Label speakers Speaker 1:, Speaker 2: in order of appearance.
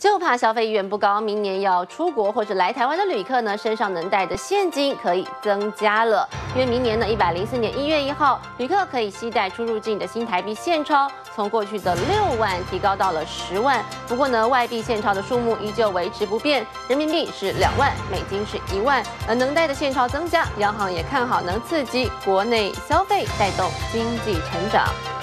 Speaker 1: 就怕消费意愿不高，明年要出国或者来台湾的旅客呢，身上能带的现金可以增加了。因为明年呢，104年1月1号，旅客可以携带出入境的新台币现钞，从过去的6万提高到了10万。不过呢，外币现钞的数目依旧维持不变，人民币是2万，美金是1万。而能带的现钞增加，央行也看好能刺激国内消费，带动经济成长。